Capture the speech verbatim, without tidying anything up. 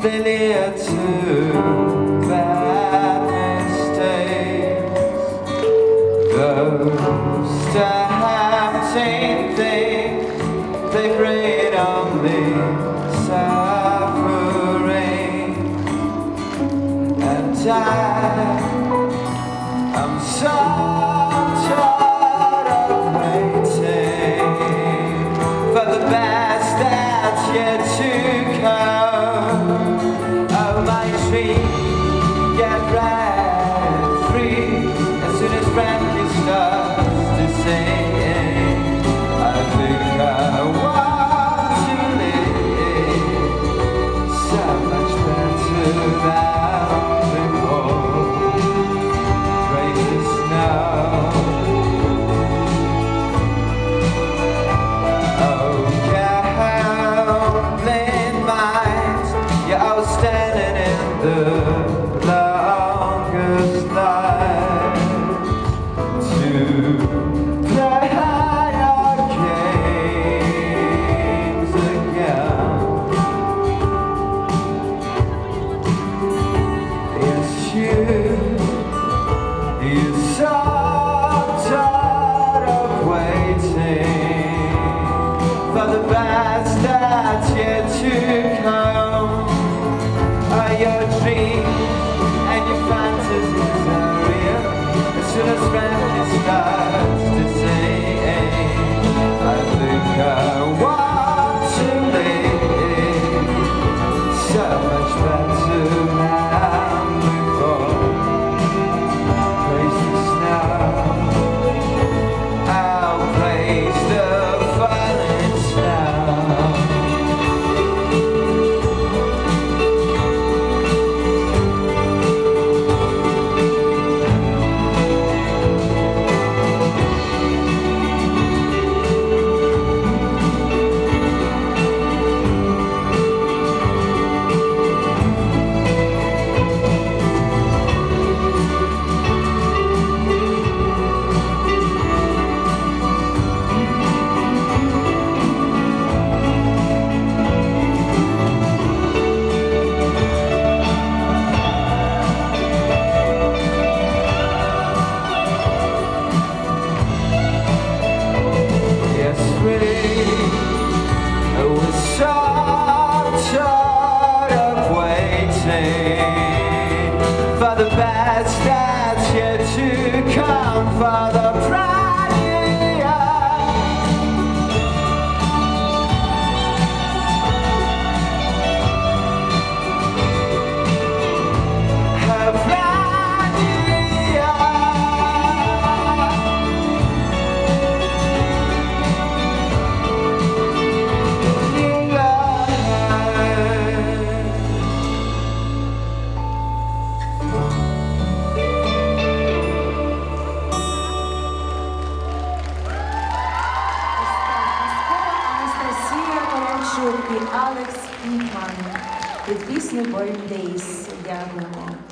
they lead to bad mistakes. Those tempting things, they breed only suffering. And I, I'm so tired of waiting for the best that's yet to come. Oh, my dream, get right free as soon as Frankie starts to sing. I think I want to live so much better than before. Praises now. Oh, gambling minds, yeah, I was standing in the longest line to play our games again. Yes, you, you're so tired of waiting for the best that's yet to come. Are your dreams and your fantasies are real? As soon as Frankie starts to sing, I think I want to live so much better than before. Praise the snow, I'll praise the falling snow. I was so tired of waiting for the best that's yet to come, for the brand new year. A brand new year. І Алекс Пітман під пісню «Born Days». Дякуємо.